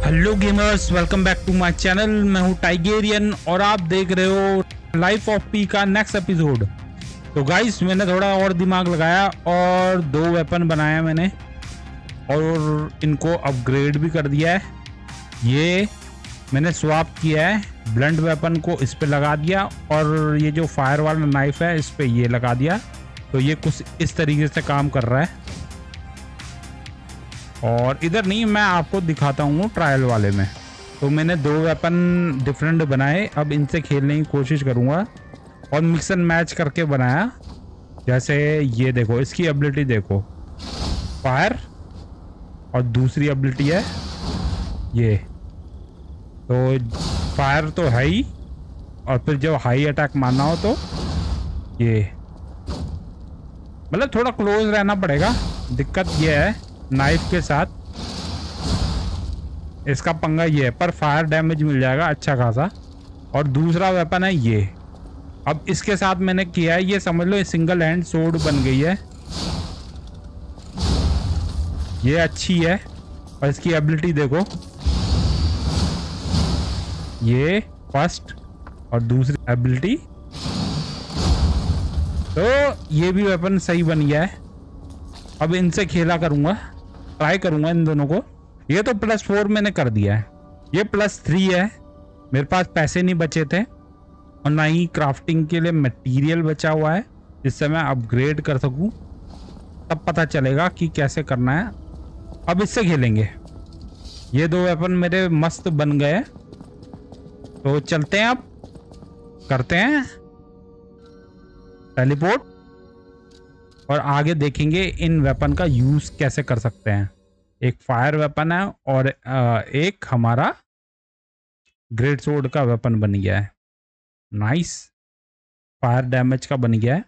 Hello gamers, welcome back to my channel. मैं हूं Tigerian और आप देख रहे हो लाइफ ऑफ पी का नेक्स्ट एपिसोड। तो गाइस, मैंने थोड़ा और दिमाग लगाया और 2 वेपन बनाया मैंने और इनको अपग्रेड भी कर दिया है। ये मैंने स्वैप किया है, ब्लंट वेपन को इस पे लगा दिया और ये जो फायर वाला नाइफ है इस पे ये लगा दिया। तो ये कुछ इस तरीके से काम कर रहा है। और इधर नहीं, मैं आपको दिखाता हूँ ट्रायल वाले में। तो मैंने 2 वेपन डिफरेंट बनाए, अब इनसे खेलने की कोशिश करूँगा और मिक्स एंड मैच करके बनाया। जैसे ये देखो, इसकी एबिलिटी देखो, फायर, और दूसरी एबिलिटी है ये। तो फायर तो है ही, और फिर जब हाई अटैक मारना हो तो ये, मतलब थोड़ा क्लोज रहना पड़ेगा। दिक्कत ये है नाइफ के साथ, इसका पंगा ये है, पर फायर डैमेज मिल जाएगा अच्छा खासा। और दूसरा वेपन है ये। अब इसके साथ मैंने किया है, ये समझ लो ये सिंगल हैंड सोर्ड बन गई है। ये अच्छी है और इसकी एबिलिटी देखो, ये फर्स्ट और दूसरी एबिलिटी। तो ये भी वेपन सही बन गया है। अब इनसे खेला करूंगा, ट्राई करूंगा इन दोनों को। ये तो +4 मैंने कर दिया है, ये +3 है। मेरे पास पैसे नहीं बचे थे और ना ही क्राफ्टिंग के लिए मटेरियल बचा हुआ है जिससे मैं अपग्रेड कर सकूं। तब पता चलेगा कि कैसे करना है। अब इससे खेलेंगे। ये 2 वेपन मेरे मस्त बन गए। तो चलते हैं, अब करते हैं टेलीपोर्ट और आगे देखेंगे इन वेपन का यूज कैसे कर सकते हैं। एक फायर वेपन है और एक हमारा ग्रेट सोर्ड का वेपन बन गया है। नाइस, फायर डैमेज का बन गया है।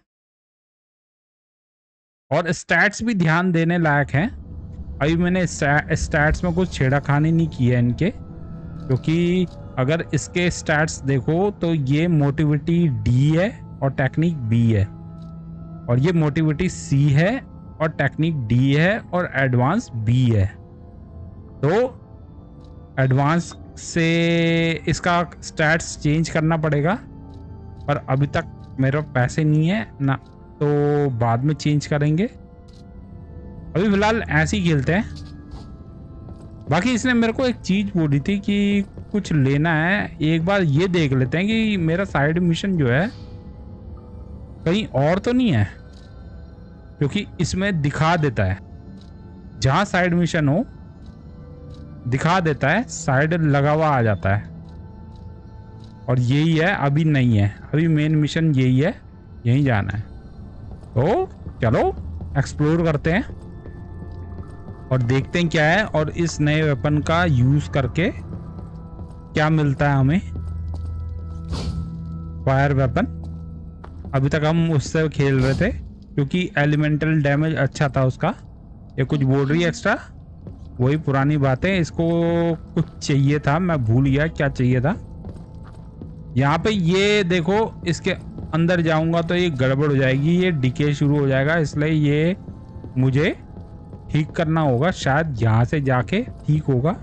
और स्टैट्स भी ध्यान देने लायक हैं। अभी मैंने स्टैट्स में कुछ छेड़ाखानी नहीं की है इनके, क्योंकि अगर इसके स्टैट्स देखो तो ये मोटिविटी D है और टेक्निक B है, और ये मोटिविटी C है और टेक्निक D है और एडवांस B है। तो एडवांस से इसका स्टैट्स चेंज करना पड़ेगा, पर अभी तक मेरे पैसे नहीं है ना, तो बाद में चेंज करेंगे। अभी फिलहाल ऐसे ही खेलते हैं। बाकी इसने मेरे को एक चीज बोली थी कि कुछ लेना है, एक बार ये देख लेते हैं कि मेरा साइड मिशन जो है कहीं और तो नहीं है, क्योंकि इसमें दिखा देता है जहां साइड मिशन हो, दिखा देता है, साइड लगा हुआ आ जाता है। और यही है, अभी नहीं है, अभी मेन मिशन यही है, यहीं जाना है। तो चलो एक्सप्लोर करते हैं और देखते हैं क्या है और इस नए वेपन का यूज करके क्या मिलता है हमें। फायर वेपन, अभी तक हम उससे खेल रहे थे क्योंकि एलिमेंटल डैमेज अच्छा था उसका। ये कुछ बोल रही है एक्स्ट्रा, वही पुरानी बातें। इसको कुछ चाहिए था, मैं भूल गया क्या चाहिए था। यहाँ पे ये देखो, इसके अंदर जाऊंगा तो ये गड़बड़ हो जाएगी, ये डिके शुरू हो जाएगा, इसलिए ये मुझे ठीक करना होगा। शायद यहाँ से जाके ठीक होगा।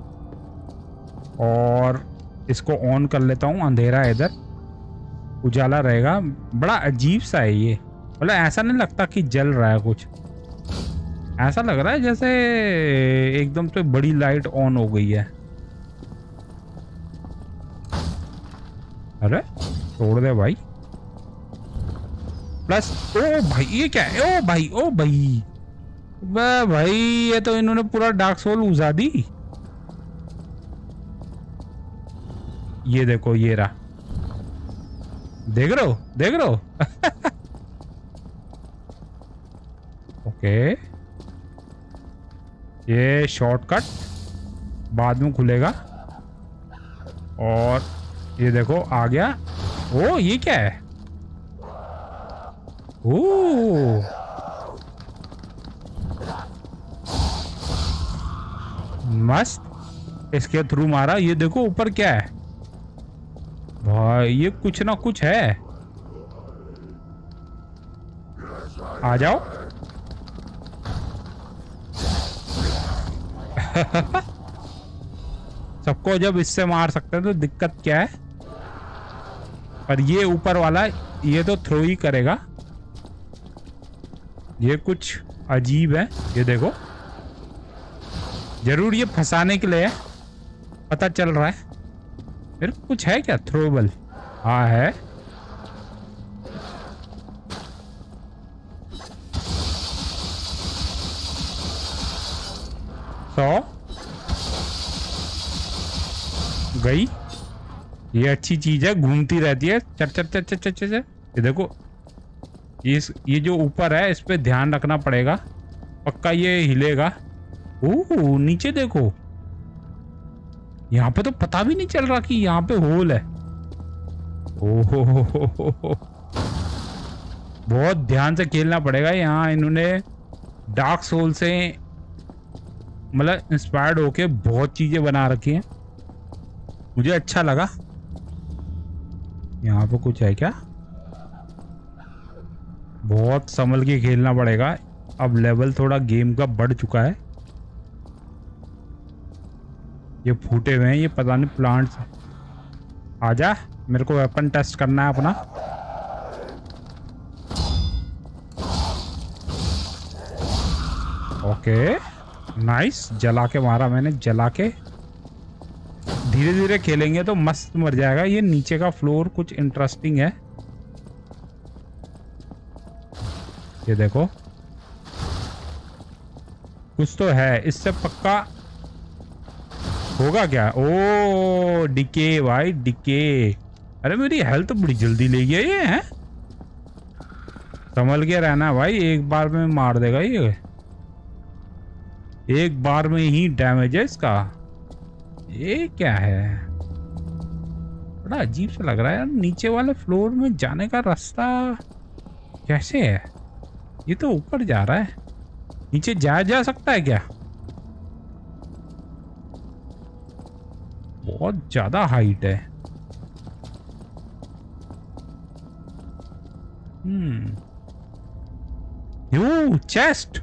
और इसको ऑन कर लेता हूँ, अंधेरा है इधर, उजाला रहेगा। बड़ा अजीब सा है ये, मतलब ऐसा नहीं लगता कि जल रहा है कुछ, ऐसा लग रहा है जैसे एकदम से बड़ी लाइट ऑन हो गई है। अरे छोड़ दे भाई। प्लस, ओ भाई ये क्या है? ओ भाई, ओ भाई, भाई ये तो इन्होंने पूरा डार्क सोल उजा दी। ये देखो, ये रहा, देख रहे हो, देख रहे हो? ओके, ये शॉर्टकट बाद में खुलेगा। और ये देखो आ गया। ओ ये क्या है? ओ मस्त, इसके थ्रू मारा। ये देखो ऊपर क्या है भाई, ये कुछ ना कुछ है। आ जाओ। सबको जब इससे मार सकते हैं तो दिक्कत क्या है। पर ये ऊपर वाला ये तो थ्रो ही करेगा। ये कुछ अजीब है। ये देखो, जरूर ये फंसाने के लिए है, पता चल रहा है। फिर कुछ है क्या थ्रोबल? हाँ है। तो गई। ये अच्छी चीज है, घूमती रहती है। चट चट चट चट चट चट। ये देखो, ये जो ऊपर है इस पे ध्यान रखना पड़ेगा, पक्का ये हिलेगा। ओह नीचे देखो, यहाँ पे तो पता भी नहीं चल रहा कि यहाँ पे होल है। ओहो, बहुत ध्यान से खेलना पड़ेगा। यहाँ इन्होंने डार्क सोल से मतलब इंस्पायर्ड होके बहुत चीजें बना रखी हैं, मुझे अच्छा लगा। यहाँ पे कुछ है क्या? बहुत संभल के खेलना पड़ेगा। अब लेवल थोड़ा गेम का बढ़ चुका है। ये फूटे हुए हैं, ये पता नहीं प्लांट्स। आजा, मेरे को वेपन टेस्ट करना है अपना। ओके नाइस, जला के मारा मैंने, जला के। धीरे धीरे खेलेंगे तो मस्त मर जाएगा। ये नीचे का फ्लोर कुछ इंटरेस्टिंग है। ये देखो, कुछ तो है इससे पक्का होगा क्या? ओ डिके भाई, डिके। अरे मेरी हेल्थ बड़ी जल्दी ले गया ये है। संभल के रहना भाई, एक बार में मार देगा ये, एक बार में ही डैमेज है इसका। ये क्या है? बड़ा अजीब सा लग रहा है यार। नीचे वाले फ्लोर में जाने का रास्ता कैसे है? ये तो ऊपर जा रहा है, नीचे जाया जा सकता है क्या? बहुत ज्यादा हाइट है। Yo chest.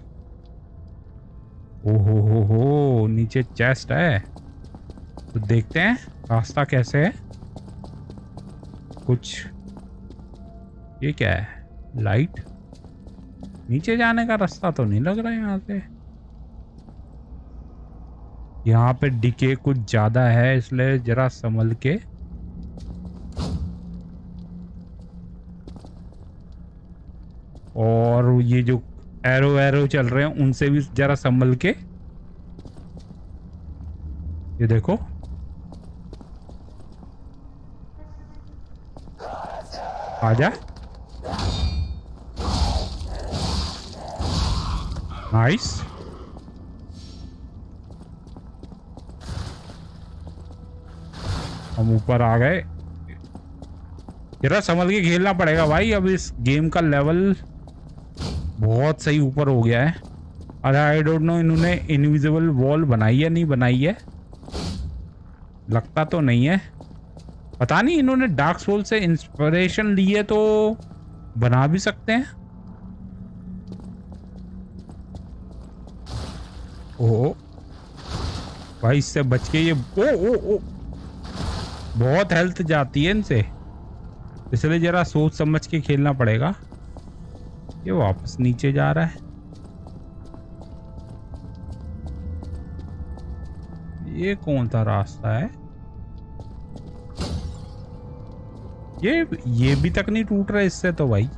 ओहो हो, नीचे चेस्ट है। तो देखते हैं रास्ता कैसे है। कुछ ये क्या है? लाइट। नीचे जाने का रास्ता तो नहीं लग रहा है यहाँ से। यहाँ पे डिके कुछ ज्यादा है, इसलिए जरा संभल के। और ये जो एरो चल रहे हैं उनसे भी जरा संभल के। ये देखो, आजा। नाइस। हम ऊपर आ गए। जरा संभल के खेलना पड़ेगा भाई। अब इस गेम का लेवल बहुत सही ऊपर हो गया है। अरे आई डोंट नो इन्होंने इनविजिबल वॉल बनाई है नहीं बनाई है, लगता तो नहीं है। पता नहीं, इन्होंने डार्क सोल से इंस्पिरेशन ली है तो बना भी सकते हैं। ओह भाई, इससे बच के ये ओ बहुत हेल्थ जाती है इनसे, इसलिए जरा सोच समझ के खेलना पड़ेगा। ये वापस नीचे जा रहा है। ये कौन सा रास्ता है? ये भी तक नहीं टूट रहा इससे तो भाई।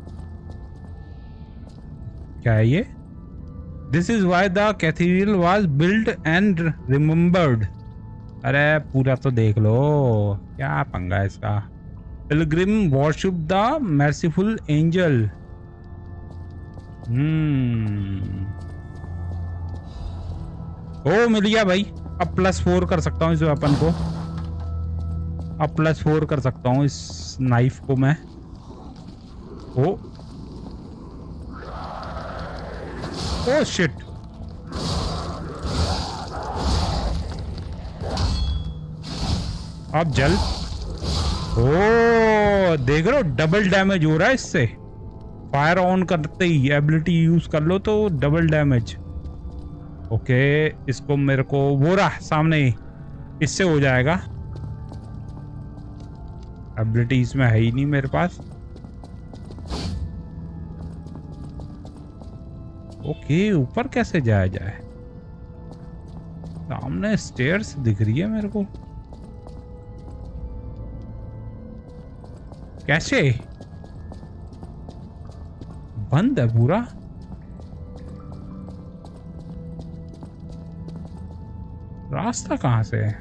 क्या है ये? This is why the cathedral was built and remembered. अरे पूरा तो देख लो, क्या पंगा है इसका। Pilgrim worship the merciful angel. ओ मिल गया भाई। अब +4 कर सकता हूँ इस वेपन को। अब +4 कर सकता हूँ इस नाइफ को मैं। Oh shit. अब जल। ओ देख रहे हो, डबल डैमेज हो रहा है इससे। फायर ऑन करते ही एबिलिटी यूज कर लो तो डबल डैमेज। ओके, इसको मेरे को वो रहा सामने ही। इससे हो जाएगा। एबिलिटी इसमें है ही नहीं मेरे पास। ओके, ऊपर कैसे जाया जाए? सामने स्टेयर्स दिख रही है मेरे को। कैसे? बंद है पूरा। रास्ता कहां से है?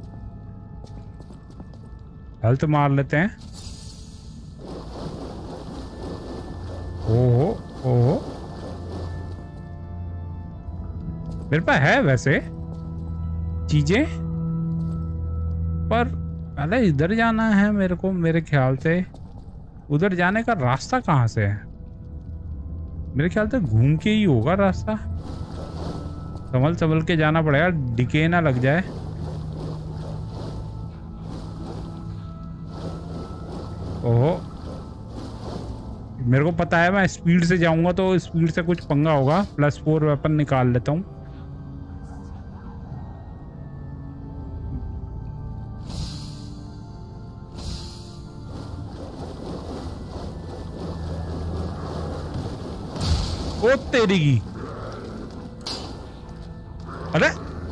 हेल्थ मार लेते हैं। ओहो ओहो, मेरे पास है वैसे चीजें, पर पहले इधर जाना है मेरे को। मेरे ख्याल से उधर जाने का रास्ता कहाँ से है? मेरे ख्याल से घूम के ही होगा रास्ता। संभल संभल के जाना पड़ेगा, डिके ना लग जाए। ओहो, मेरे को पता है मैं स्पीड से जाऊंगा तो स्पीड से कुछ पंगा होगा। +4 वेपन निकाल लेता हूँ। ओ तेरी की, अरे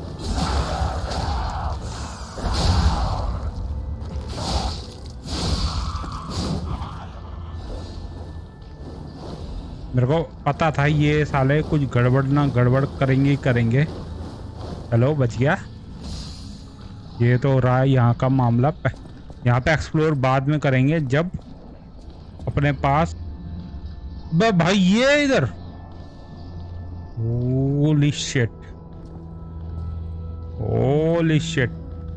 मेरे को पता था ये साले कुछ गड़बड़ ना गड़बड़ करेंगे ही करेंगे। चलो बच गया। ये तो रहा यहाँ का मामला। यहाँ पे एक्सप्लोर बाद में करेंगे जब अपने पास। भाई ये इधर, होली शिट, होली शिट।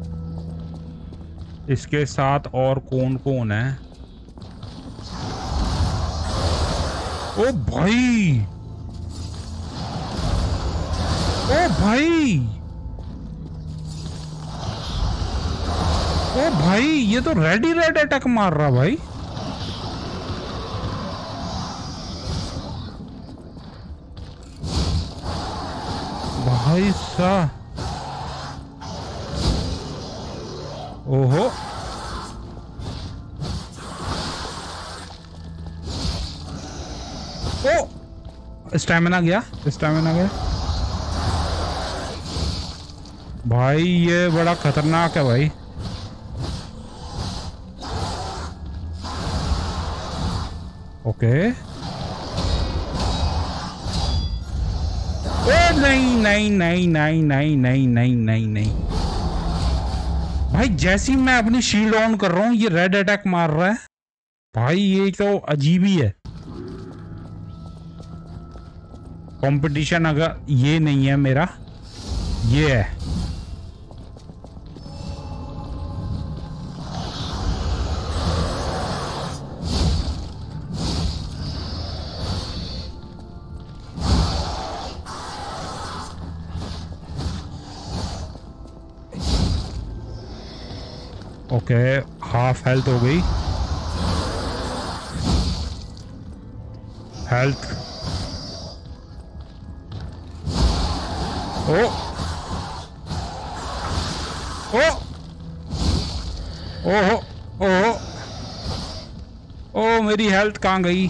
इसके साथ और कौन कौन है? ओ भाई, ओ भाई, ओ भाई, ये तो रेड ही रेड अटैक मार रहा भाई। भाई साहब, ओहो, ओ स्टैमिना गया, स्टैमिना गया। भाई ये बड़ा खतरनाक है भाई। ओके, नहीं नहीं नहीं नहीं नहीं नहीं नहीं नहीं नहीं भाई, जैसी मैं अपनी शील्ड ऑन कर रहा हूं ये रेड अटैक मार रहा है भाई। ये तो अजीब ही है। कंपटीशन अगर ये नहीं है मेरा, ये है। ओके, हाफ हेल्थ हो गई। हेल्थ, ओ ओ ओहो ओहो, ओ मेरी हेल्थ कहाँ गई?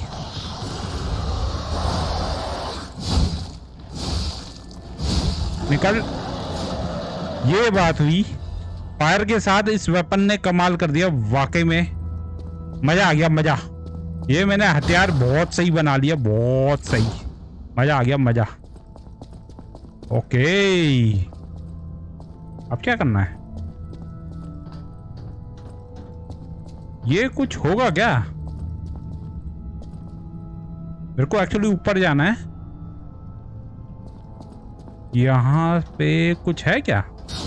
निकल। ये बात हुई। फायर के साथ इस वेपन ने कमाल कर दिया वाकई में। मजा आ गया, मजा। ये मैंने हथियार बहुत सही बना लिया, बहुत सही। मजा आ गया, मजा। ओके, अब क्या करना है? ये कुछ होगा क्या? मेरे को एक्चुअली ऊपर जाना है। यहाँ पे कुछ है क्या?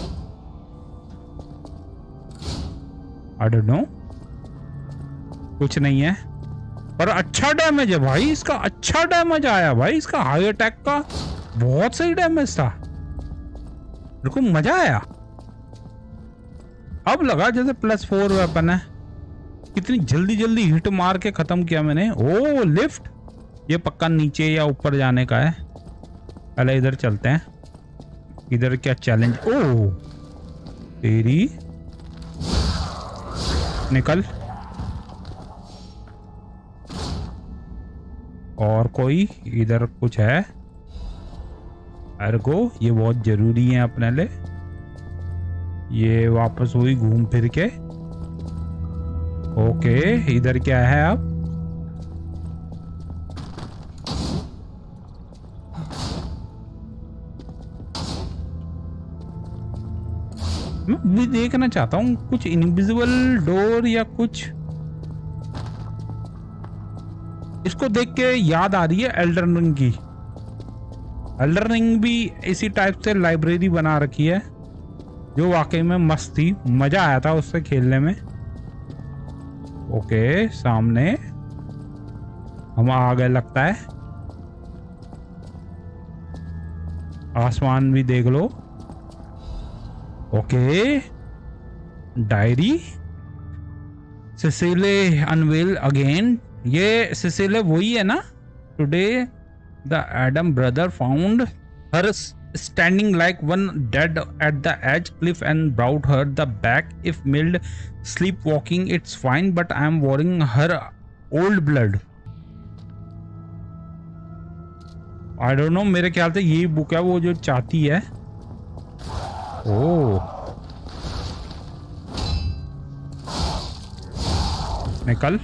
I don't know, कुछ नहीं है। पर अच्छा डैमेज है भाई इसका, अच्छा डैमेज आया भाई इसका। हाई अटैक का बहुत सही डैमेज था, मेरे को मजा आया। अब लगा जैसे +4 वेपन है। कितनी जल्दी जल्दी हिट मार के खत्म किया मैंने। ओ लिफ्ट, ये पक्का नीचे या ऊपर जाने का है। पहले इधर चलते हैं। इधर क्या चैलेंज? ओ तेरी निकल। और कोई इधर कुछ है? एर्गो ये बहुत जरूरी है अपने लिए। ये वापस हुई घूम फिर के। ओके इधर क्या है अब? मैं भी देखना चाहता हूँ कुछ इनविजिबल डोर या कुछ। इसको देख के याद आ रही है एल्डन रिंग की। एल्डन रिंग भी इसी टाइप से लाइब्रेरी बना रखी है जो वाकई में मस्त थी, मजा आया था उससे खेलने में। ओके सामने हम आ गए लगता है। आसमान भी देख लो। Okay diary Cecile unveil again. ये सिसिले वही है ना? Today the Adam brother found her standing like one dead at the edge cliff and brought her the back. If mild sleepwalking it's fine but I am worrying her old blood. I don't know, मेरे ख्याल से यही book है वो जो चाहती है। ओह निकल।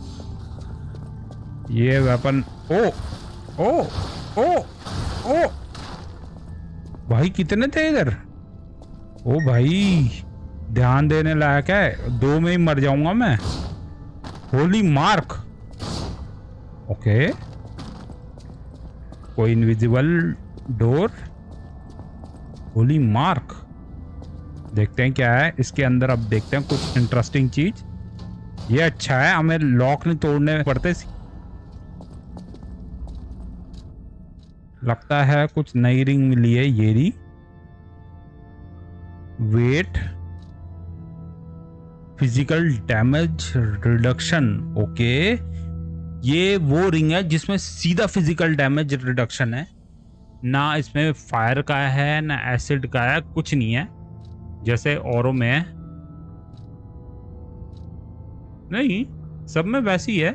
ये वेपन। ओ ओ ओ ओ भाई कितने थे इधर? ओ भाई ध्यान देने लायक है। 2 में ही मर जाऊंगा मैं। Holy mark. ओके कोई इनविजिबल डोर। होली मार्क देखते हैं क्या है इसके अंदर। अब देखते हैं कुछ इंटरेस्टिंग चीज। ये अच्छा है, हमें लॉक नहीं तोड़ने पड़ते। लगता है कुछ नई रिंग मिली है। ये रही। Wait physical damage reduction. Okay ये वो रिंग है जिसमें सीधा फिजिकल डैमेज रिडक्शन है ना। इसमें फायर का है ना एसिड का है, कुछ नहीं है जैसे औरों में है। नहीं सब में वैसी है।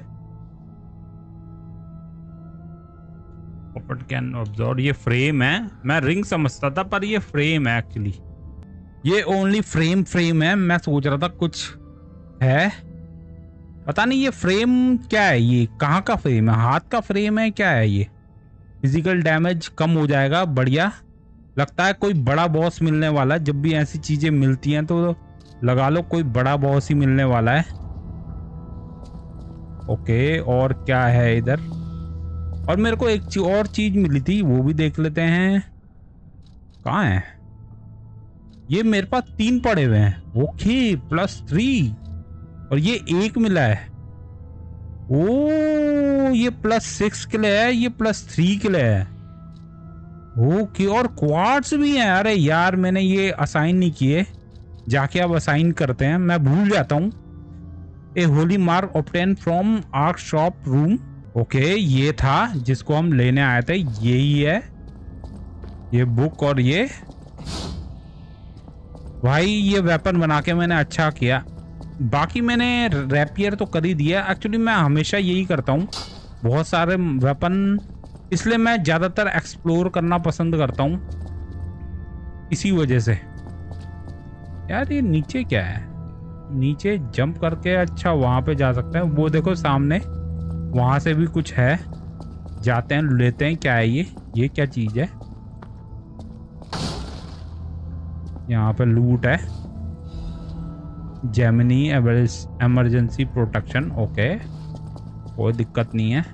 Can observe. ये फ्रेम है। मैं रिंग समझता था पर ये फ्रेम है एक्चुअली। ये ओनली फ्रेम है। मैं सोच रहा था कुछ है, पता नहीं ये फ्रेम क्या है। ये कहाँ का फ्रेम है? हाथ का फ्रेम है क्या है? ये फिजिकल डैमेज कम हो जाएगा। बढ़िया लगता है कोई बड़ा बॉस मिलने वाला है। जब भी ऐसी चीजें मिलती हैं तो लगा लो कोई बड़ा बॉस ही मिलने वाला है। ओके और क्या है इधर? और मेरे को एक और चीज मिली थी वो भी देख लेते हैं। कहाँ है? ये मेरे पास 3 पड़े हुए हैं। ओके +3 और ये 1 मिला है। ओ ये +6 के लिए है, ये +3 के लिए है। ओके और क्वार्ट्स भी हैं। अरे यार मैंने ये असाइन नहीं किए, जाके अब असाइन करते हैं। मैं भूल जाता हूँ। A holy mark obtain from arch shop room. Okay ये था जिसको हम लेने आए थे। यही है ये बुक। और ये भाई ये वेपन बना के मैंने अच्छा किया। बाकी मैंने रैपियर तो कर ही दिया। एक्चुअली मैं हमेशा यही करता हूँ बहुत सारे वेपन, इसलिए मैं ज़्यादातर एक्सप्लोर करना पसंद करता हूँ इसी वजह से। यार ये नीचे क्या है? नीचे जंप करके अच्छा वहाँ पे जा सकते हैं। वो देखो सामने वहां से भी कुछ है। जाते हैं लेते हैं। क्या है ये क्या चीज है? यहाँ पे लूट है। Gemini emergency protection. ओके कोई दिक्कत नहीं है।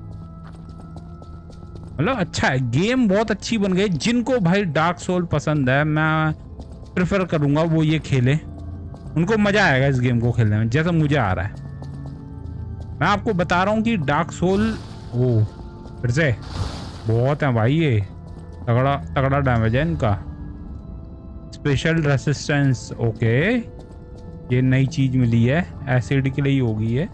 मतलब अच्छा है, गेम बहुत अच्छी बन गई। जिनको भाई डार्क सोल पसंद है मैं प्रेफर करूंगा वो ये खेले। उनको मजा आएगा इस गेम को खेलने में जैसा मुझे आ रहा है। मैं आपको बता रहा हूँ कि डार्क सोल वो फिर से बहुत है भाई। ये तगड़ा तगड़ा डैमेज है इनका। Special resistance. ओके ये नई चीज मिली है। एसिड के लिए ही होगी ये।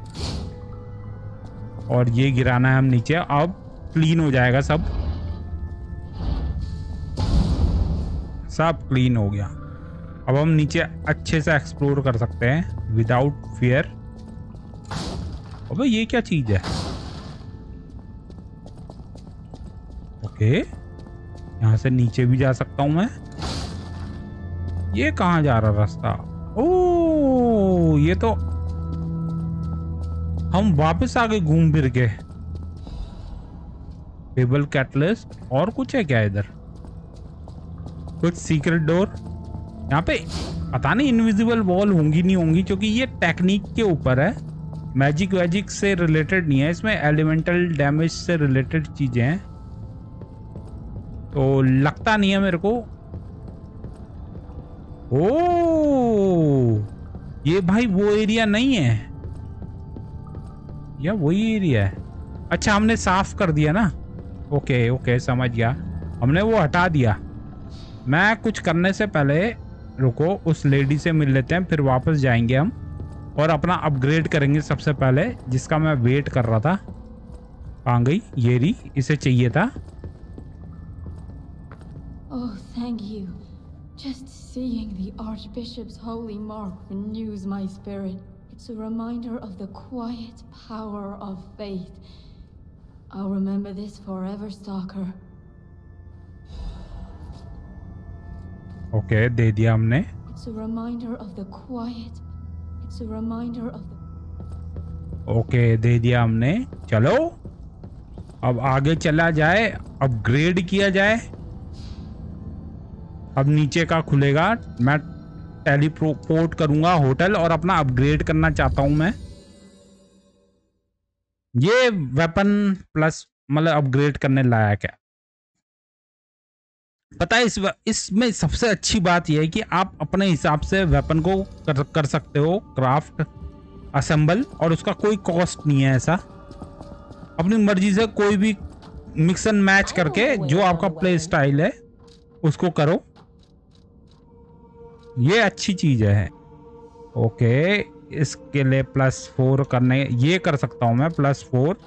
और ये गिराना है हम नीचे। अब क्लीन हो जाएगा सब। सब क्लीन हो गया। अब हम नीचे अच्छे से एक्सप्लोर कर सकते हैं विदाउट फियर। अबे ये क्या चीज है? ओके, यहाँ से नीचे भी जा सकता हूं मैं। ये कहाँ जा रहा रास्ता? ओ, ये तो हम वापस आ गए घूम फिर के। Table catalyst. और कुछ है क्या इधर? कुछ सीक्रेट डोर यहाँ पे? पता नहीं इनविजिबल वॉल होंगी नहीं होंगी, क्योंकि ये टेक्निक के ऊपर है, मैजिक वैजिक से रिलेटेड नहीं है। इसमें एलिमेंटल डैमेज से रिलेटेड चीजें हैं, तो लगता नहीं है मेरे को। ओ, ये भाई वो एरिया नहीं है या वही एरिया है? अच्छा, हमने साफ कर दिया ना। ओके ओके, समझ गया, हमने वो हटा दिया। मैं कुछ करने से पहले रुको, उस लेडी से मिल लेते हैं, फिर वापस जाएंगे हम और अपना अपग्रेड करेंगे सबसे पहले, जिसका मैं वेट कर रहा था। कहाँ गई ये रही, इसे चाहिए था। Oh, thank you. Just seeing the Archbishop's holy mark renews my spirit. It's a reminder of the quiet power of faith. I'll remember this forever, Stalker. Okay, दे दिया हमने। It's a reminder of the quiet. It's a reminder of the. Okay, दे दिया हमने। चलो अब आगे चला जाए, अपग्रेड किया जाए। अब नीचे का खुलेगा, मैं टेलीपोर्ट करूंगा होटल और अपना अपग्रेड करना चाहता हूं मैं। ये वेपन प्लस मतलब अपग्रेड करने लायक है। पता है इसमें सबसे अच्छी बात यह है कि आप अपने हिसाब से वेपन को कर सकते हो क्राफ्ट, असेंबल, और उसका कोई कॉस्ट नहीं है। ऐसा अपनी मर्जी से कोई भी मिक्स एंड मैच करके जो आपका प्ले स्टाइल है उसको करो। ये अच्छी चीज है। ओके, इसके लिए +4 करने, ये कर सकता हूं मैं +4।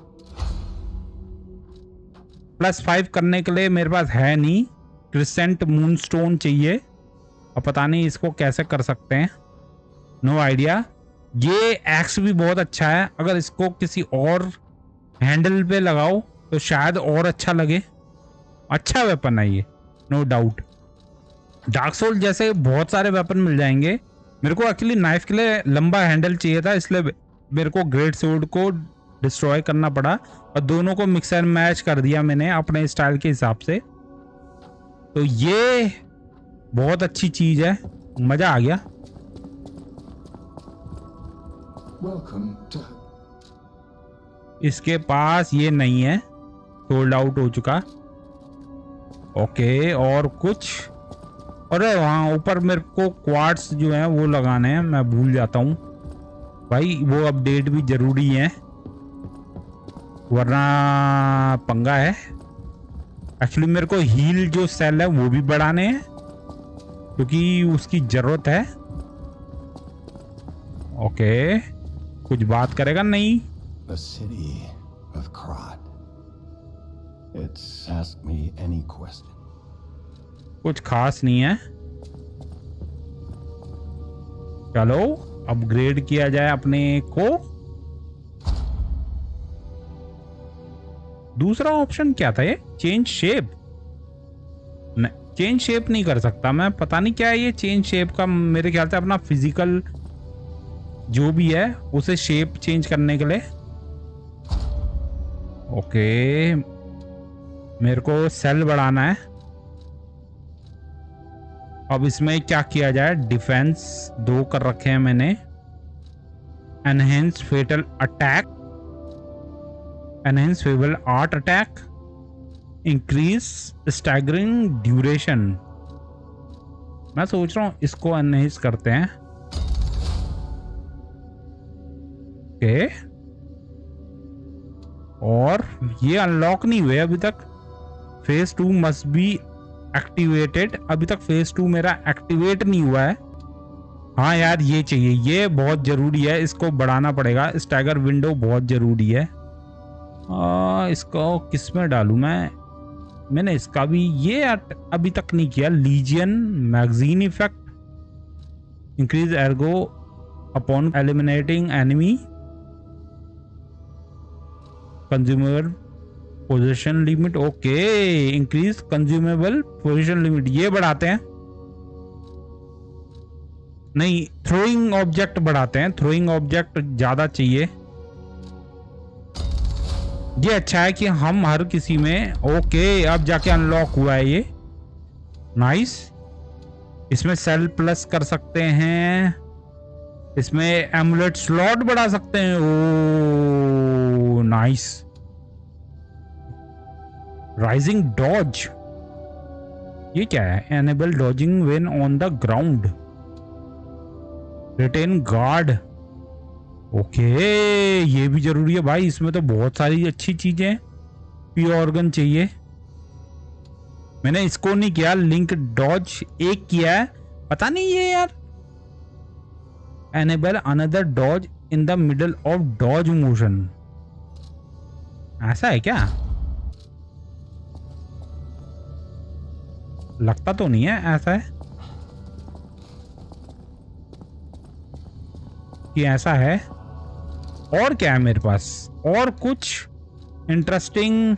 +5 करने के लिए मेरे पास है नहीं। क्रिसेंट मूनस्टोन चाहिए, और पता नहीं इसको कैसे कर सकते हैं, नो आइडिया। ये एक्स भी बहुत अच्छा है, अगर इसको किसी और हैंडल पे लगाओ तो शायद और अच्छा लगे। अच्छा वेपन है ये, नो डाउट। डार्क सोल जैसे बहुत सारे वेपन मिल जाएंगे। मेरे को एक्चुअली नाइफ के लिए लंबा हैंडल चाहिए था, इसलिए मेरे को ग्रेट सोर्ड को डिस्ट्रॉय करना पड़ा और दोनों को मिक्स एंड मैच कर दिया मैंने अपने स्टाइल के हिसाब से। तो ये बहुत अच्छी चीज है, मजा आ गया। इसके पास ये नहीं है, सोल्ड आउट हो चुका। ओके, और कुछ? अरे वहाँ ऊपर मेरे को क्वार्ट्स जो है वो लगाने हैं, मैं भूल जाता हूँ भाई, वो अपडेट भी जरूरी है वरना पंगा है। एक्चुअली मेरे को हील जो सेल है वो भी बढ़ाने हैं क्योंकि उसकी जरूरत है। ओके, कुछ बात करेगा नहीं? The city of Krat. It's asked me any question. कुछ खास नहीं है। चलो अपग्रेड किया जाए अपने को। दूसरा ऑप्शन क्या था ये? Change shape? नहीं, चेंज शेप नहीं कर सकता मैं, पता नहीं क्या है ये चेंज शेप का। मेरे ख्याल से अपना फिजिकल जो भी है उसे शेप चेंज करने के लिए। ओके, मेरे को सेल बढ़ाना है। अब इसमें क्या किया जाए? डिफेंस 2 कर रखे हैं मैंने। Enhance fatal attack, enhance fable art attack, increase staggering duration. मैं सोच रहा हूं इसको एनहेंस करते हैं। ओके, और ये अनलॉक नहीं हुए अभी तक। Phase 2 must be activated. अभी तक फेज 2 मेरा एक्टिवेट नहीं हुआ है। हाँ यार, ये चाहिए, ये बहुत जरूरी है, इसको बढ़ाना पड़ेगा। स्टैगर विंडो बहुत जरूरी है। इसको किस में डालूं मैं? मैंने इसका भी ये अभी तक नहीं किया। Legion magazine effect, increase ergo upon eliminating enemy, consumable position limit. Okay, increase consumable position limit, ये बढ़ाते हैं। नहीं, थ्रोइंग ऑब्जेक्ट बढ़ाते हैं, थ्रोइंग ऑब्जेक्ट ज्यादा चाहिए। ये अच्छा है कि हम हर किसी में, ओके अब जाके अनलॉक हुआ है ये, नाइस। इसमें सेल प्लस कर सकते हैं, इसमें एमुलेट स्लॉट बढ़ा सकते हैं। ओ नाइस। राइजिंग डॉज, ये क्या है? Enable dodging when on the ground, retain guard. Okay, ये भी जरूरी है भाई, इसमें तो बहुत सारी अच्छी चीजें। पी ऑर्गन चाहिए, मैंने इसको नहीं किया। लिंक डॉज एक किया है, पता नहीं ये यार। Enable another dodge in the middle of dodge motion, ऐसा है क्या? लगता तो नहीं है ऐसा है कि ऐसा है। और क्या है मेरे पास? और कुछ interesting?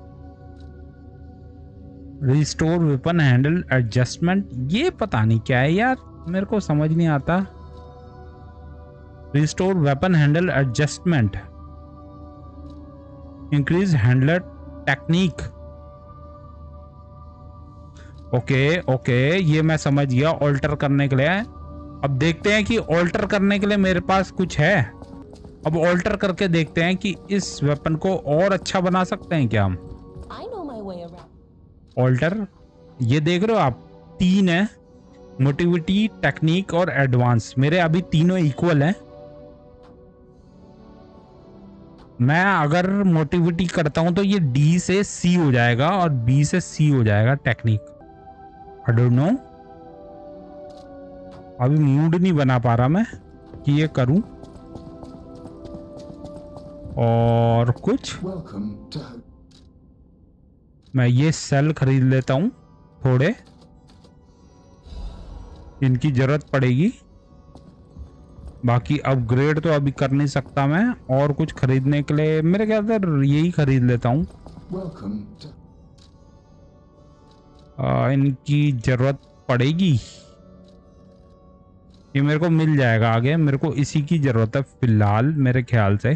Restore weapon handle adjustment, ये पता नहीं क्या है यार, मेरे को समझ नहीं आता। Restore weapon handle adjustment, increase handler technique. Okay okay, ये मैं समझ गया, ऑल्टर करने के लिए। अब देखते हैं कि ऑल्टर करने के लिए मेरे पास कुछ है। अब ऑल्टर करके देखते हैं कि इस वेपन को और अच्छा बना सकते हैं क्या हम। ऑल्टर, ये देख रहे हो आप, 3 है, मोटिविटी, टेक्निक और एडवांस। मेरे अभी तीनों इक्वल हैं। मैं अगर मोटिविटी करता हूं तो ये डी से सी हो जाएगा और बी से सी हो जाएगा टेक्निक। आई डोंट नो, अभी मूड नहीं बना पा रहा मैं कि ये करूं। और कुछ मैं ये सेल खरीद लेता हूं, थोड़े इनकी जरूरत पड़ेगी। बाकी अपग्रेड तो अभी कर नहीं सकता मैं। और कुछ खरीदने के लिए मेरे ख्याल से यही खरीद लेता हूं। इनकी जरूरत पड़ेगी, ये मेरे को मिल जाएगा आगे। मेरे को इसी की जरूरत है फिलहाल मेरे ख्याल से।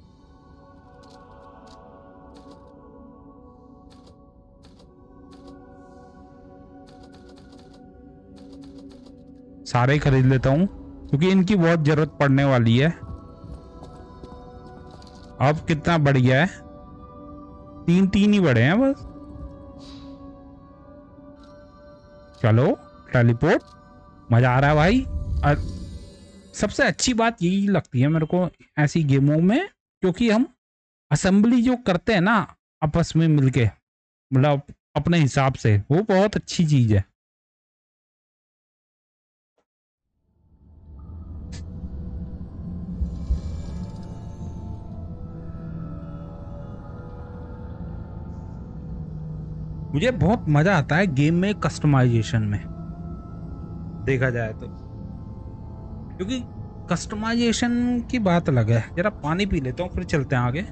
सारे ही खरीद लेता हूं क्योंकि इनकी बहुत जरूरत पड़ने वाली है। अब कितना बढ़ गया है? 3 ही बढ़े हैं बस। चलो टेलीपोर्ट, मजा आ रहा है भाई। और सबसे अच्छी बात यही लगती है मेरे को ऐसी गेमों में, क्योंकि हम असेंबली जो करते हैं ना आपस में मिलके, मतलब अपने हिसाब से, वो बहुत अच्छी चीज है। मुझे बहुत मजा आता है गेम में कस्टमाइजेशन में, देखा जाए तो, क्योंकि कस्टमाइजेशन की बात अलग है। जरा पानी पी लेता हूँ फिर चलते हैं आगे।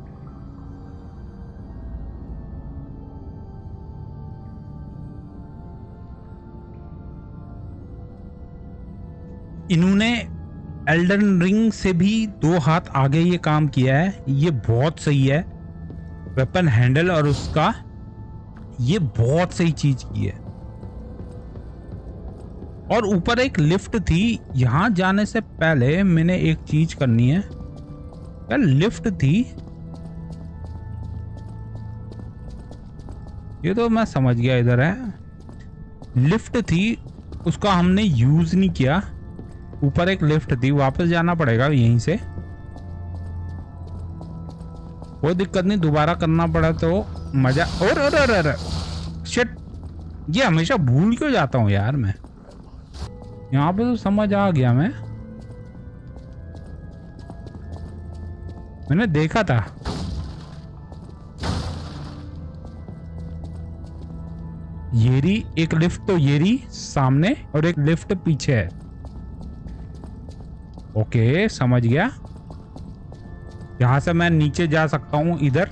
इन्होंने एल्डन रिंग से भी 2 हाथ आगे ये काम किया है, ये बहुत सही है। वेपन हैंडल और उसका ये बहुत सही चीज की है। और ऊपर एक लिफ्ट थी, यहां जाने से पहले मैंने एक चीज करनी है। क्या लिफ्ट थी? ये तो मैं समझ गया, इधर है। लिफ्ट थी, उसका हमने यूज नहीं किया। ऊपर एक लिफ्ट थी, वापस जाना पड़ेगा यहीं से। कोई दिक्कत नहीं, दोबारा करना पड़ा तो मजा। और शिट, ये हमेशा भूल क्यों जाता हूं यार मैं। यहाँ पे तो समझ आ गया, मैंने देखा था। ये रही एक लिफ्ट, तो ये रही सामने और एक लिफ्ट पीछे है। ओके समझ गया। यहां से मैं नीचे जा सकता हूं इधर,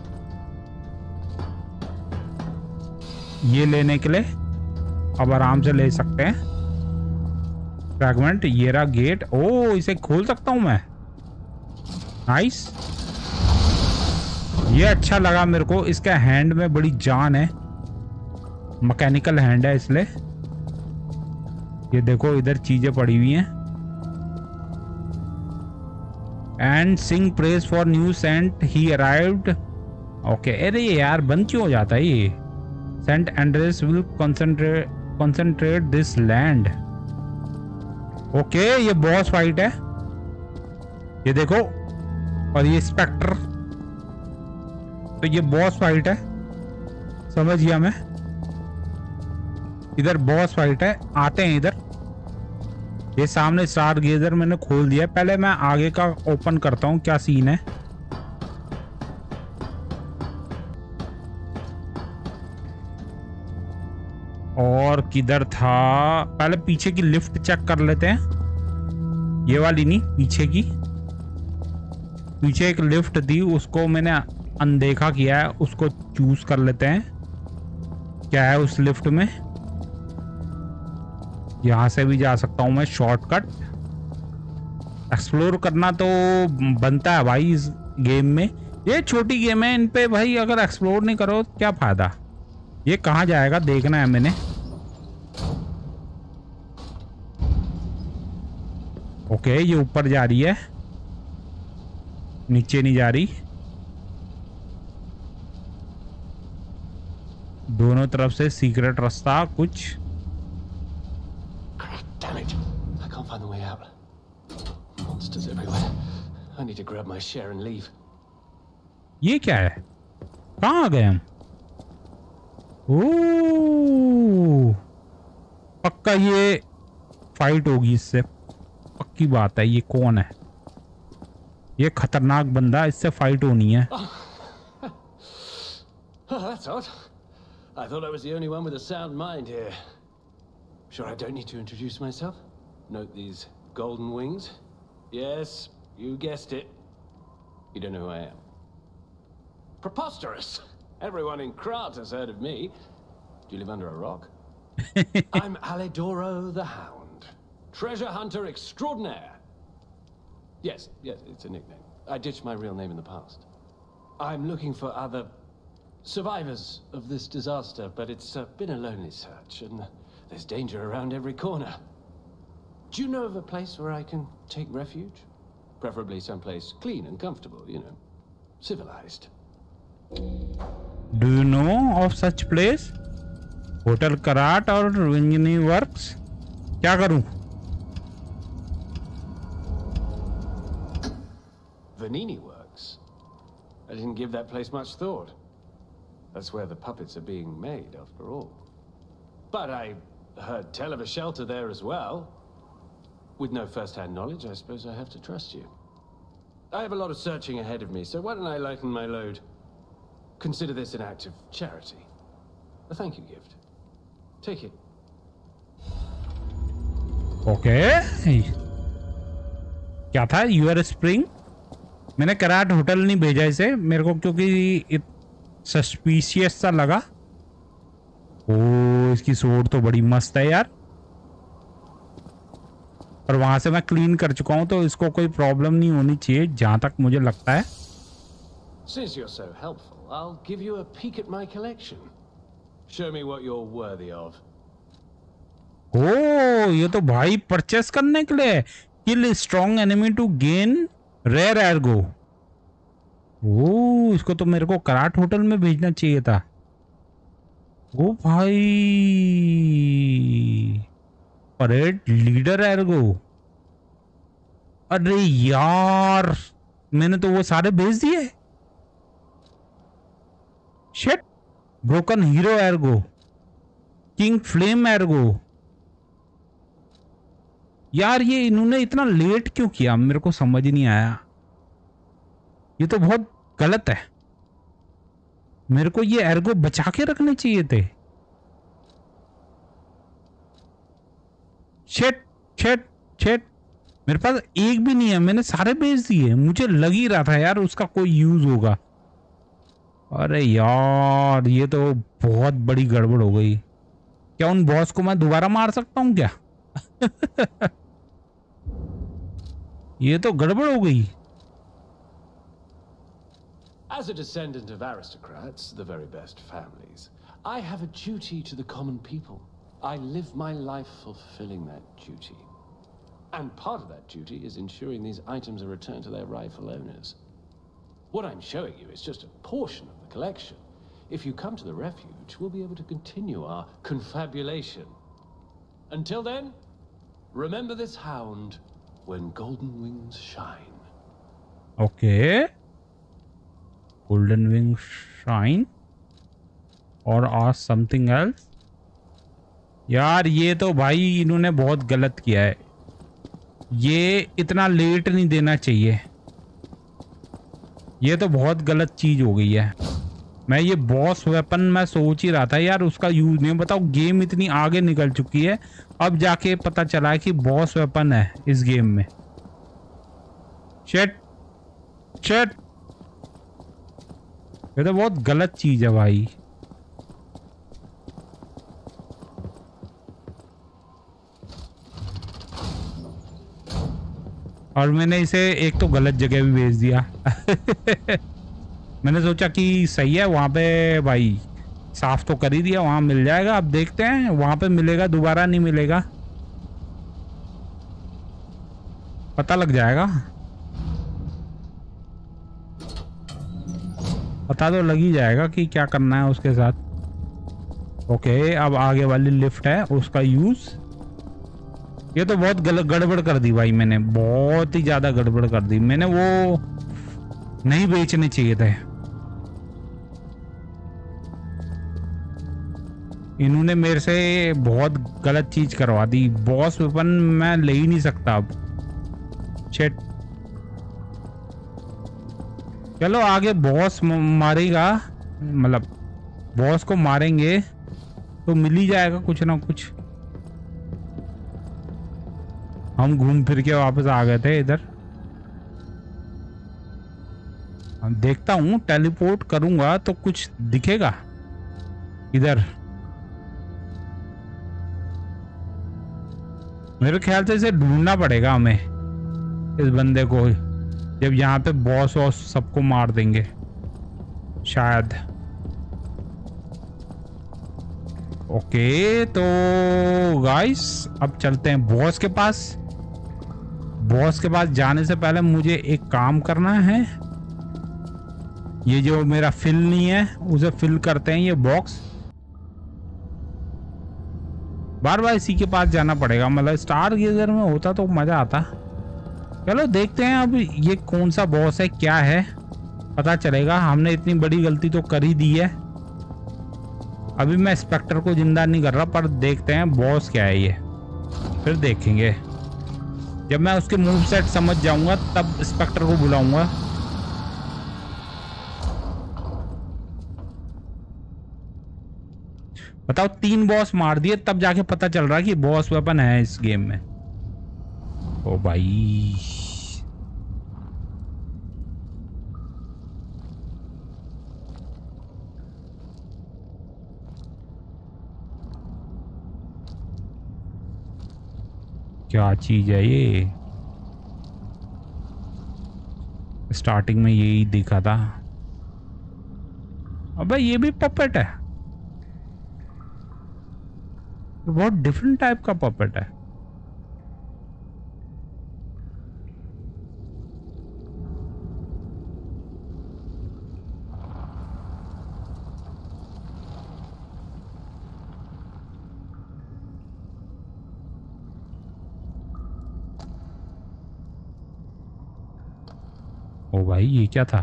ये लेने के लिए अब आराम से ले सकते हैं फ्रैगमेंट। ये रहा गेट। ओ इसे खोल सकता हूं मैं। नाइस, ये अच्छा लगा मेरे को। इसका हैंड में बड़ी जान है, मैकेनिकल हैंड है इसलिए। ये देखो इधर चीजें पड़ी हुई हैं। And sing praise for new saint he arrived. Okay, अरे यार बंद क्यों हो जाता है ये? Saint Andreas will concentrate this land. Okay, ये बॉस फाइट है, ये देखो। और ये स्पेक्टर, तो ये बॉस फाइट है, समझ गया मैं। इधर बॉस फाइट है, आते हैं इधर। ये सामने स्टार गेजर मैंने खोल दिया। पहले मैं आगे का ओपन करता हूं, क्या सीन है। और किधर था? पहले पीछे की लिफ्ट चेक कर लेते हैं। ये वाली नहीं, पीछे की। पीछे एक लिफ्ट थी, उसको मैंने अनदेखा किया है, उसको चूज कर लेते हैं क्या है उस लिफ्ट में। यहां से भी जा सकता हूं मैं, शॉर्टकट। एक्सप्लोर करना तो बनता है भाई इस गेम में। ये छोटी गेम है, इन पे भाई अगर एक्सप्लोर नहीं करो क्या फायदा। ये कहाँ जाएगा देखना है मैंने। ओके, ये ऊपर जा रही है, नीचे नहीं जा रही। दोनों तरफ से सीक्रेट रास्ता कुछ। Damn it! I can't find the way out. Monsters everywhere. I need to grab my share and leave. ये क्या है? कहाँ आ गए हम? ओह, पक्का ये फाइट होगी इससे, पक्की बात है। ये कौन है? ये खतरनाक बंदा, इससे फाइट होनी है। Oh, that's odd. I thought I was the only one with a sound mind here. Sure I don't need to introduce myself? Note these golden wings? Yes, you guessed it. You don't know who I am. Preposterous! Everyone in Krat has heard of me. Do you live under a rock? I'm Alidoro the Hound. Treasure hunter extraordinaire. Yes, it's a nickname. I ditched my real name in the past. I'm looking for other survivors of this disaster, but it's been a lonely search, and there's danger around every corner. Do you know of a place where I can take refuge? Preferably someplace clean and comfortable, you know, civilized. Do you know of such place? Hotel Karat or Vinjani Works? क्या करूं? Vanini Works? I didn't give that place much thought. That's where the puppets are being made, after all. But I heard tell of a shelter there as well. With no first-hand knowledge, I suppose I have to trust you. I have a lot of searching ahead of me, so why don't I lighten my load? Consider this an act of charity. A thank you gift. Take it. Okay. क्या था? Your spring. मैंने Krat hotel नहीं भेजा इसे मेरे को, क्योंकि suspicious सा लगा। ओ, इसकी सोड तो बड़ी मस्त है यार। पर वहां से मैं क्लीन कर चुका हूं, तो इसको कोई प्रॉब्लम नहीं होनी चाहिए जहां तक मुझे लगता है। Since you're so helpful, I'll give you a peek at my collection. Show me what you're worthy of. ओ, ये तो भाई परचेस करने के लिए। Kill strong enemy to gain rare ergo. ओ, इसको तो मेरे को कराट होटल में भेजना चाहिए था। ओ भाई, परेड लीडर एर्गो। अरे यार, मैंने तो वो सारे भेज दिए। Shit. Broken hero ergo, king flame ergo. यार ये इन्होंने इतना लेट क्यों किया, मेरे को समझ नहीं आया। ये तो बहुत गलत है। मेरे को ये एर्गो बचा के रखने चाहिए थे। Shit shit shit. मेरे पास एक भी नहीं है, मैंने सारे बेच दिए। मुझे लग ही रहा था यार उसका कोई यूज होगा। अरे यार ये तो बहुत बड़ी गड़बड़ हो गई। क्या उन बॉस को मैं दोबारा मार सकता हूँ क्या? ये तो गड़बड़ हो गई। As a descendant of aristocrats, the very best families, I have a duty to the common people. I live my life fulfilling that duty. And part of that duty is ensuring these items are returned to their rightful owners. What I'm showing you is just a portion of the collection. If you come to the refuge, we'll be able to continue our confabulation. Until then, remember this hound when golden wings shine. Okay. Golden wings shine. Or ask something else. यार ये तो भाई इन्होंने बहुत गलत किया है। ये इतना लेट नहीं देना चाहिए। ये तो बहुत गलत चीज हो गई है। मैं ये बॉस वेपन मैं सोच ही रहा था यार उसका यूज नहीं। बताओ गेम इतनी आगे निकल चुकी है, अब जाके पता चला है कि बॉस वेपन है इस गेम में। शिट शिट, ये तो बहुत गलत चीज है भाई। और मैंने इसे एक तो गलत जगह भी भेज दिया। मैंने सोचा कि सही है वहाँ पे भाई साफ तो कर ही दिया, वहाँ मिल जाएगा। अब देखते हैं वहाँ पे मिलेगा दोबारा नहीं मिलेगा, पता लग जाएगा। पता तो लग ही जाएगा कि क्या करना है उसके साथ। ओके अब आगे वाली लिफ्ट है उसका यूज। ये तो बहुत गड़बड़ कर दी भाई मैंने, बहुत ही ज्यादा गड़बड़ कर दी मैंने। वो नहीं बेचने चाहिए थे। इन्होंने मेरे से बहुत गलत चीज करवा दी। बॉस वेपन मैं ले ही नहीं सकता अब। शिट। चलो आगे बॉस मारेगा, मतलब बॉस को मारेंगे तो मिल ही जाएगा कुछ ना कुछ। हम घूम फिर के वापस आ गए थे इधर। देखता हूँ टेलीपोर्ट करूंगा तो कुछ दिखेगा इधर। मेरे ख्याल से इसे ढूंढना पड़ेगा हमें, इस बंदे को, जब यहाँ पे बॉस वॉस सबको मार देंगे शायद। ओके तो गाइस अब चलते हैं बॉस के पास। बॉस के पास जाने से पहले मुझे एक काम करना है। ये जो मेरा फिल नहीं है उसे फिल करते हैं। ये बॉक्स बार बार इसी के पास जाना पड़ेगा, मतलब स्टार गेजर में होता तो मजा आता। चलो देखते हैं अब ये कौन सा बॉस है, क्या है, पता चलेगा। हमने इतनी बड़ी गलती तो कर ही दी है। अभी मैं स्पेक्टर को जिंदा नहीं कर रहा, पर देखते हैं बॉस क्या है ये, फिर देखेंगे। जब मैं उसके मूव सेट समझ जाऊंगा तब स्पेक्टर को बुलाऊंगा। बताओ 3 बॉस मार दिए तब जाके पता चल रहा कि बॉस वेपन है इस गेम में। ओ भाई क्या चीज है ये? स्टार्टिंग में यही दिखा था। अबे ये भी पपेट है, बहुत डिफरेंट टाइप का पपेट है। ओ भाई ये क्या था?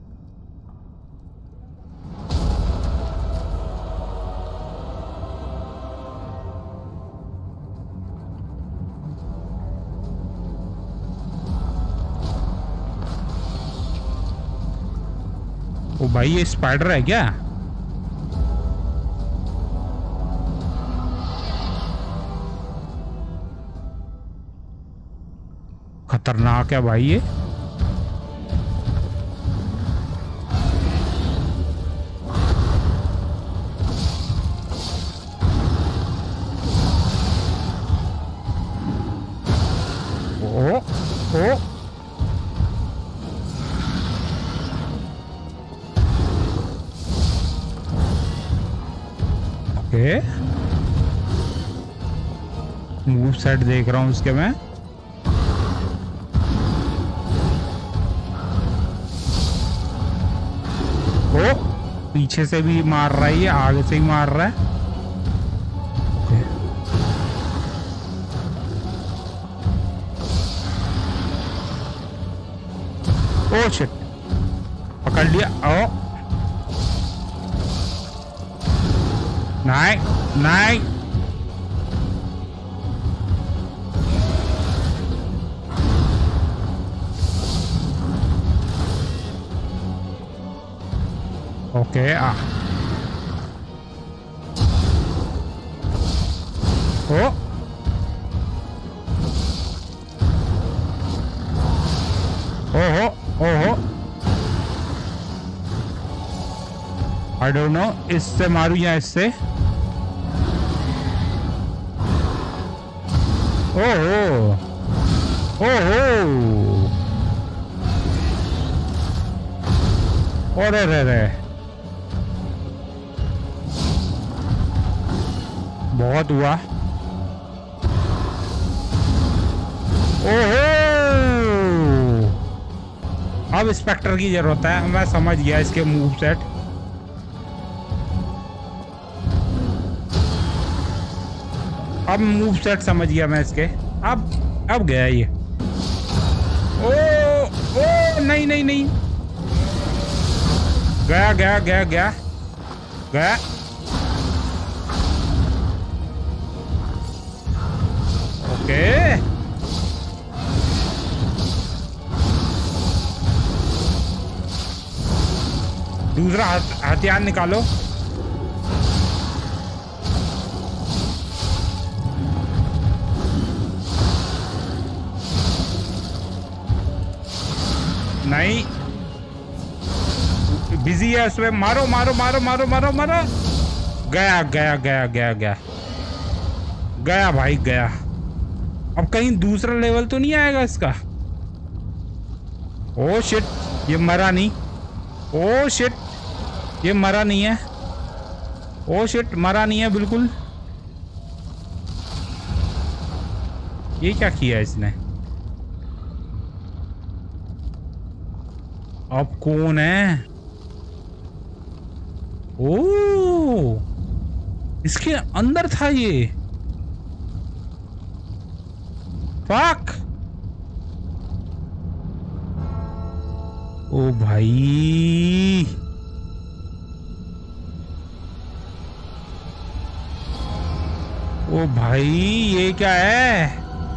ओ भाई ये स्पाइडर है क्या? खतरनाक है भाई ये। ओ ओ ओके, मूव सेट देख रहा हूँ उसके मैं। ओ पीछे से भी मार रहा है ये, आगे से ही मार रहा है। ओ शिट, पकड़ लिया। ओ नहीं नहीं, ओके ओ ओहो ओहो, आई डोंट नो, इससे मारू या इससे। ओहो ओहो, अरे रे रे, बहुत हुआ। ओहो, अब स्पेक्टर की जरूरत है, मैं समझ गया इसके मूव सेट। अब मूव सेट समझ गया मैं इसके। अब गया ये। ओ ओ नहीं नहीं नहीं, गया गया गया गया गया। ओके, दूसरा हथियार निकालो। नहीं, बिजी है उसमें। मारो मारो मारो मारो मारो मारो। गया गया गया गया गया गया भाई गया। अब कहीं दूसरा लेवल तो नहीं आएगा इसका? ओ शिट, ये मरा नहीं। ओ शिट, ये मरा नहीं है। ओ शिट, मरा नहीं है बिल्कुल। ये क्या किया इसने? अब कौन है? ओ, इसके अंदर था ये। फक। ओ भाई, ओ भाई, ये क्या है?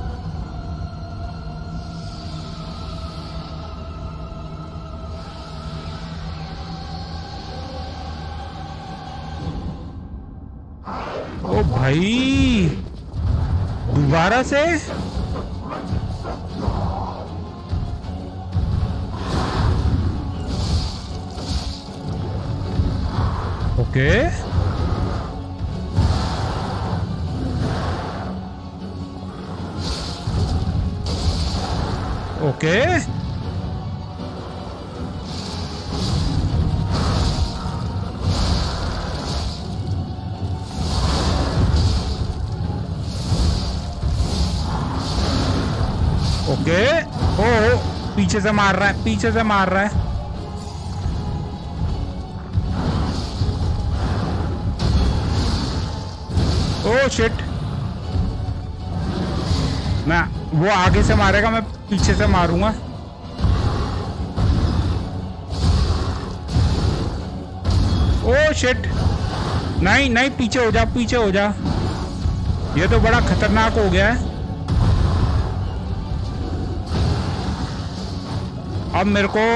ओ भाई, दोबारा से? Okay, okay, okay. ओ, पीछे से मार रहा है, पीछे से मार रहा है। ओ शिट, मैं, वो आगे से मारेगा, मैं पीछे से मारूंगा। ओ शिट, नहीं नहीं, पीछे हो जा, पीछे हो जा। ये तो बड़ा खतरनाक हो गया है। अब मेरे को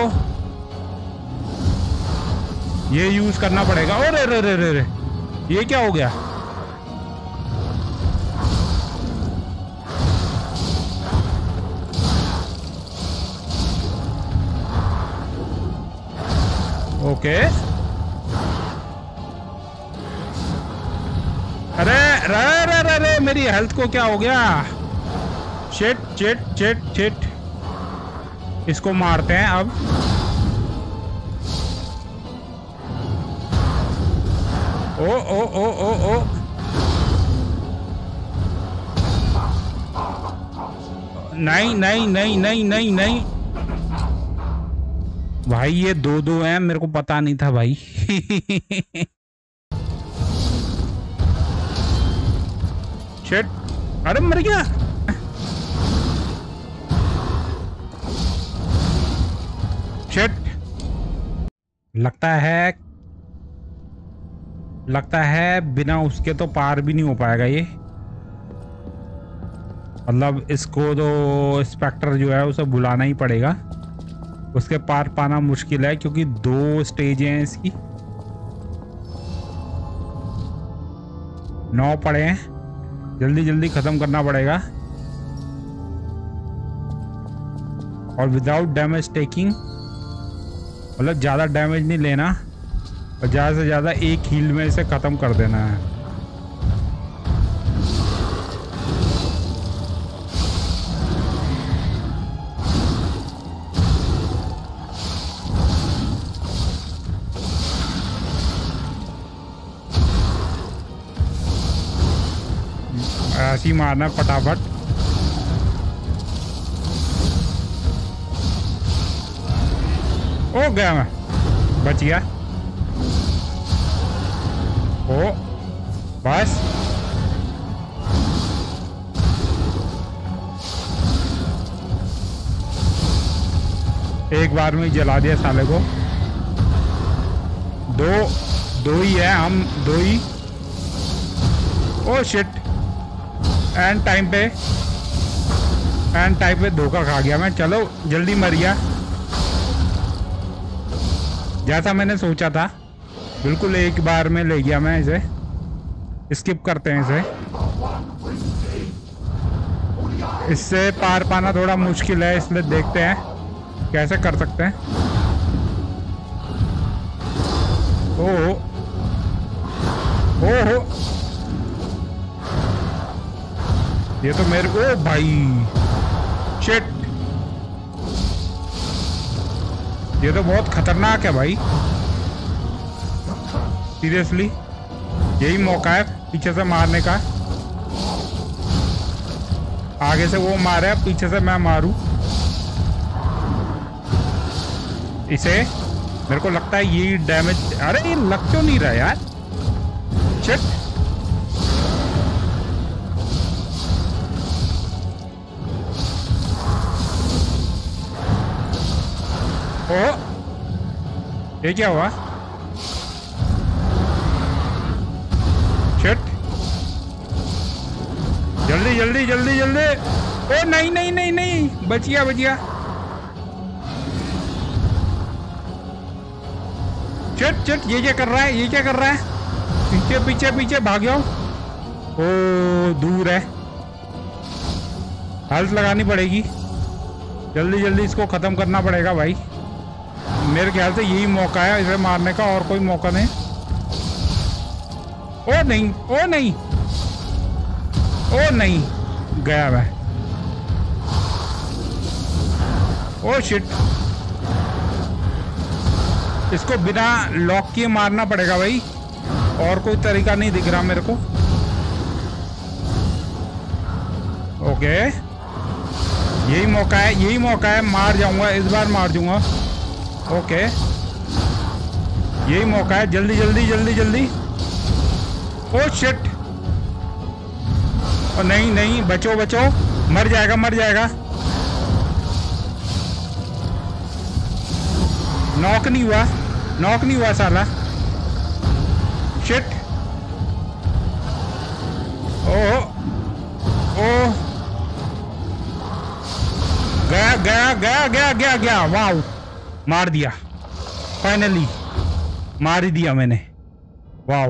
ये यूज करना पड़ेगा। ओ रे रे रे रे रे, ये क्या हो गया? ओके। अरे रे रे रे रे, मेरी हेल्थ को क्या हो गया? Shit shit shit shit. इसको मारते हैं अब। ओ ओ ओ ओ ओ, नहीं नहीं नहीं नहीं नहीं नहीं भाई, ये दो दो हैं, मेरे को पता नहीं था भाई। शिट, अरे मर गया। शिट, लगता है बिना उसके तो पार भी नहीं हो पाएगा ये। मतलब इसको तो इंस्पेक्टर जो है उसे बुलाना ही पड़ेगा, उसके पार पाना मुश्किल है क्योंकि 2 स्टेज हैं इसकी। 9 पड़े हैं, जल्दी जल्दी खत्म करना पड़ेगा। और विदाउट डैमेज टेकिंग, मतलब ज्यादा डैमेज नहीं लेना और ज्यादा से ज्यादा एक हील में इसे खत्म कर देना है। ऐसे ही मारना फटाफट। ओ गया, मैं बच गया। ओ बस, एक बार में जला दिया साले को। दो ही है, हम 2 ही। ओ शिट, एंड टाइम पे धोखा खा गया मैं। चलो जल्दी मर गया, जैसा मैंने सोचा था। बिल्कुल एक बार में ले गया मैं इसे। स्किप करते हैं इसे, इससे पार पाना थोड़ा मुश्किल है, इसलिए देखते हैं कैसे कर सकते हैं। ओहो ओहो, ये तो मेरे को, भाई शिट, ये तो बहुत खतरनाक है भाई, सीरियसली। यही मौका है पीछे से मारने का। आगे से वो मारे, पीछे से मैं मारूं इसे। मेरे को लगता है ये डैमेज, अरे ये लग क्यों नहीं रहा यार? शिट, ओ ये क्या हुआ? शिट, जल्दी जल्दी जल्दी जल्दी। ओ नहीं नहीं नहीं नहीं, बच गया बच गया। शिट शिट, ये क्या कर रहा है? ये क्या कर रहा है? पीछे पीछे पीछे भाग जाओ। ओ दूर है, हेल्थ लगानी पड़ेगी। जल्दी जल्दी इसको खत्म करना पड़ेगा भाई। मेरे ख्याल से यही मौका है इसे मारने का, और कोई मौका नहीं। ओ नहीं, ओ नहीं, ओ नहीं, गया मैं। ओ शिट, इसको बिना लॉक किए मारना पड़ेगा भाई, और कोई तरीका नहीं दिख रहा मेरे को। ओके, यही मौका है, यही मौका है। मार जाऊंगा इस बार, मार दूंगा। ओके, यही मौका है। जल्दी जल्दी जल्दी जल्दी। ओ शिट, ओ नहीं नहीं, बचो बचो, मर जाएगा मर जाएगा। नॉक नहीं हुआ, नॉक नहीं हुआ साला। शिट, ओ ओ, गया गया गया गया गया गया। वाह, मार दिया फाइनली, मार ही दिया मैंने। वाह,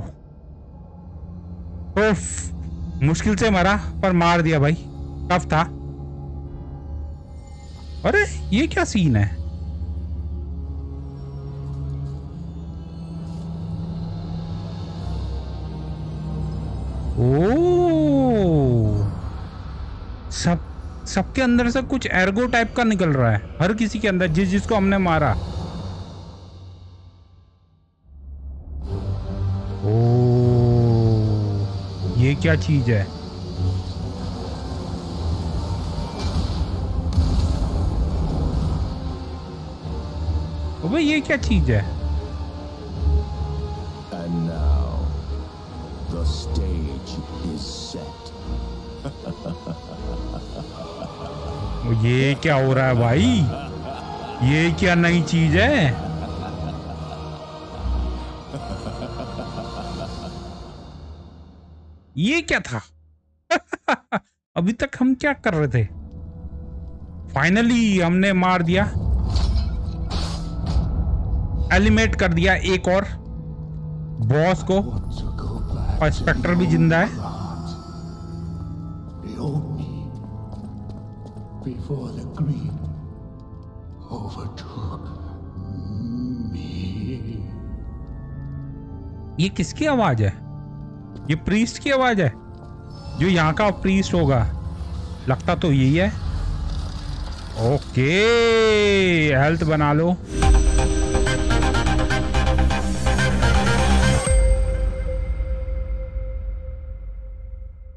तो मुश्किल से मरा पर मार दिया भाई, टफ था। अरे ये क्या सीन है? ओ सबके अंदर से कुछ एर्गो टाइप का निकल रहा है, हर किसी के अंदर, जिसको हमने मारा। ओ ये क्या चीज है? भाई ये क्या चीज है? And now the stage is set. ये क्या हो रहा है भाई? ये क्या नई चीज है? ये क्या था? अभी तक हम क्या कर रहे थे? फाइनली हमने मार दिया, एलिमिनेट कर दिया एक और बॉस को, और स्पेक्टर भी जिंदा है। Before the greed overtook me. ये किसकी आवाज है? ये प्रीस्ट की आवाज है, जो यहाँ का प्रीस्ट होगा, लगता तो यही है। ओके हेल्थ बना लो।